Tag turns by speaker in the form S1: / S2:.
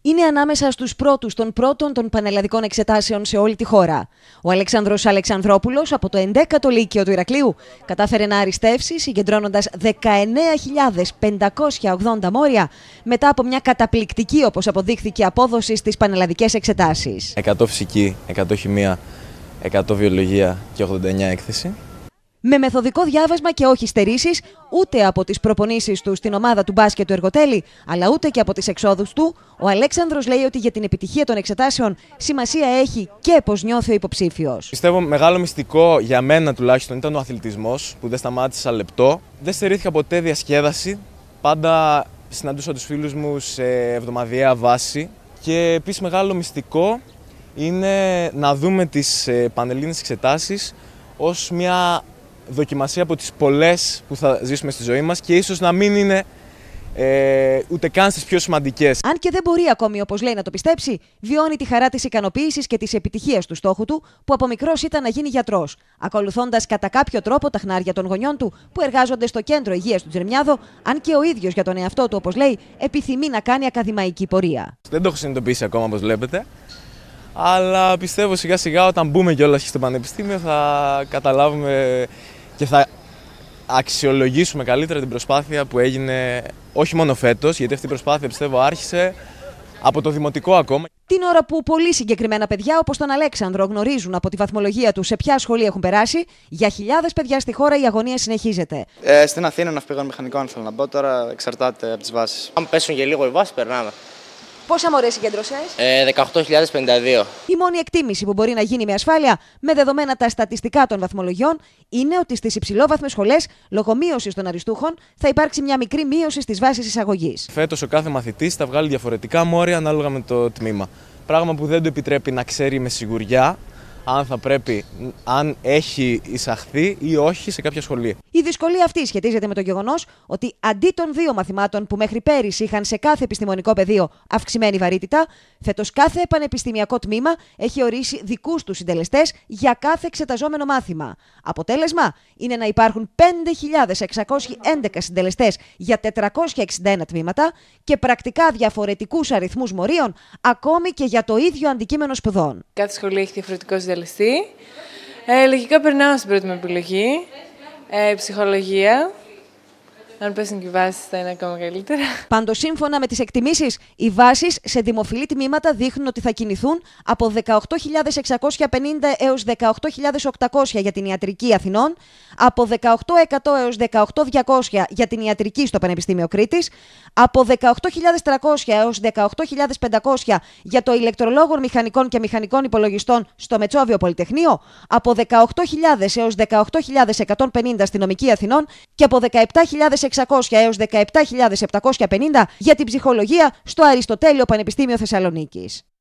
S1: είναι ανάμεσα στους πρώτους των πρώτων των πανελλαδικών εξετάσεων σε όλη τη χώρα. Ο Αλέξανδρος Αλεξανδρόπουλος από το 11ο Λύκειο του Ηρακλείου κατάφερε να αριστεύσει συγκεντρώνοντας 19.580 μόρια μετά από μια καταπληκτική, όπως αποδείχθηκε, απόδοση στις πανελλαδικές εξετάσεις.
S2: 100 φυσική, 100 χημεία, 100 βιολογία και 89 έκθεση.
S1: Με μεθοδικό διάβασμα και όχι στερήσεις, ούτε από τις προπονήσεις του στην ομάδα του μπάσκετ του Εργοτέλη, αλλά ούτε και από τις εξόδους του, ο Αλέξανδρος λέει ότι για την επιτυχία των εξετάσεων σημασία έχει και πώς νιώθει ο υποψήφιος.
S2: Πιστεύω μεγάλο μυστικό για μένα τουλάχιστον ήταν ο αθλητισμός, που δεν σταμάτησα λεπτό. Δεν στερήθηκα ποτέ διασκέδαση. Πάντα συναντούσα τους φίλους μου σε εβδομαδιαία βάση. Και επίσης μεγάλο μυστικό είναι να δούμε τις πανελλήνιες εξετάσεις ως μια δοκιμασία από τις πολλές που θα ζήσουμε στη ζωή μας και ίσως να μην είναι ούτε καν στις πιο σημαντικές.
S1: Αν και δεν μπορεί ακόμη, όπως λέει, να το πιστέψει, βιώνει τη χαρά της ικανοποίησης και της επιτυχίας του στόχου του, που από μικρός ήταν να γίνει γιατρός, ακολουθώντας κατά κάποιο τρόπο τα χνάρια των γονιών του που εργάζονται στο κέντρο υγείας του Τζερμιάδο, αν και ο ίδιος για τον εαυτό του, όπως λέει, επιθυμεί να κάνει ακαδημαϊκή πορεία.
S2: Δεν το έχω συνειδητοποιήσει ακόμα, όπως βλέπετε. Αλλά πιστεύω σιγά σιγά όταν μπούμε κιόλας στο πανεπιστήμιο θα καταλάβουμε και θα αξιολογήσουμε καλύτερα την προσπάθεια που έγινε όχι μόνο φέτος, γιατί αυτή η προσπάθεια πιστεύω άρχισε από το δημοτικό ακόμα.
S1: Την ώρα που πολύ συγκεκριμένα παιδιά όπως τον Αλέξανδρο γνωρίζουν από τη βαθμολογία του σε ποια σχολή έχουν περάσει, για χιλιάδες παιδιά στη χώρα η αγωνία συνεχίζεται.
S3: Στην Αθήνα ναυπηγών μηχανικών θέλω να μπω, τώρα εξαρτάται από τις βάσεις.
S4: Αν πέσουν και λίγο οι βάσεις, περνάμε.
S1: Πόσα μορίες συγκέντρωσες?
S4: 18.052.
S1: Η μόνη εκτίμηση που μπορεί να γίνει με ασφάλεια, με δεδομένα τα στατιστικά των βαθμολογιών, είναι ότι στις υψηλόβαθμες σχολές, λόγω μείωσης των αριστούχων, θα υπάρξει μια μικρή μείωση στις βάσεις εισαγωγής.
S2: Φέτος ο κάθε μαθητής θα βγάλει διαφορετικά μόρια ανάλογα με το τμήμα. Πράγμα που δεν του επιτρέπει να ξέρει με σιγουριά αν έχει εισαχθεί ή όχι σε κάποια σχολή.
S1: Η δυσκολία αυτή σχετίζεται με το γεγονός ότι αντί των 2 μαθημάτων που μέχρι πέρυσι είχαν σε κάθε επιστημονικό πεδίο αυξημένη βαρύτητα, φέτος κάθε πανεπιστημιακό τμήμα έχει ορίσει δικούς του συντελεστές για κάθε εξεταζόμενο μάθημα. Αποτέλεσμα είναι να υπάρχουν 5.611 συντελεστές για 461 τμήματα και πρακτικά διαφορετικούς αριθμούς μορίων, ακόμη και για το ίδιο αντικείμενο σπουδών.
S5: Κάθε σχολή έχει διαφορετικό συντελεστή. Λογικά περνάω στην πρώτη μου επιλογή. Ψυχολογία. Αν πέσουν και οι βάσεις θα είναι ακόμα καλύτερα.
S1: Πάντως, σύμφωνα με τις εκτιμήσεις, οι βάσεις σε δημοφιλή τμήματα δείχνουν ότι θα κινηθούν από 18.650 έως 18.800 για την ιατρική Αθηνών, από 18.100 έως 18.200 για την ιατρική στο Πανεπιστήμιο Κρήτης, από 18.300 έως 18.500 για το ηλεκτρολόγων μηχανικών και μηχανικών υπολογιστών στο Μετσόβιο Πολυτεχνείο, από 18.000 έως 18.150 στη νομική Αθηνών και από 17.600 έως 17.750 για την ψυχολογία στο Αριστοτέλειο Πανεπιστήμιο Θεσσαλονίκης.